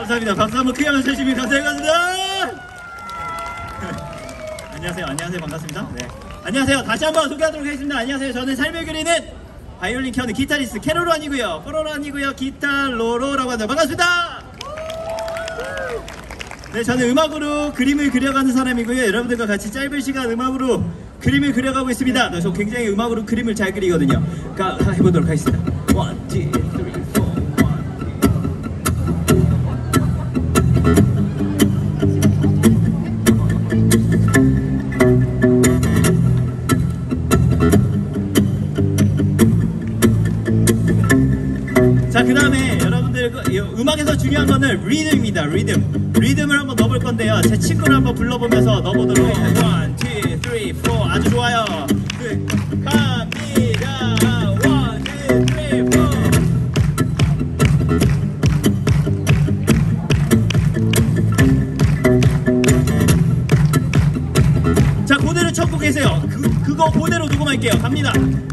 감사합니다. 박수 한번 크게 한번 주시면 감사합니다. 안녕하세요. 안녕하세요. 반갑습니다. 네. 안녕하세요. 다시 한번 소개하도록 하겠습니다. 안녕하세요. 저는 삶을 그리는 바이올린 켜는 기타리스트 캐로로안이고요. 포로로안이고요. 기타로로라고 합니다. 반갑습니다. 네, 저는 음악으로 그림을 그려가는 사람이고요. 여러분들과 같이 짧은 시간 음악으로 그림을 그려가고 있습니다. 저 굉장히 음악으로 그림을 잘 그리거든요. 그러니까 해보도록 하겠습니다. 1, 2, 3, 4. 자, 그 다음에 여러분들 음악에서 중요한 거는 리듬입니다. 리듬을 한번 넣어볼 건데요. 제 친구를 한번 불러보면서 넣어보도록 하겠습니다. 1, 2, 3, 4. 아주 좋아요. 갑니다. 1, 2, 3, 4. 자, 그대로 쳤고 계세요. 그거 그대로 녹음할게요. 갑니다.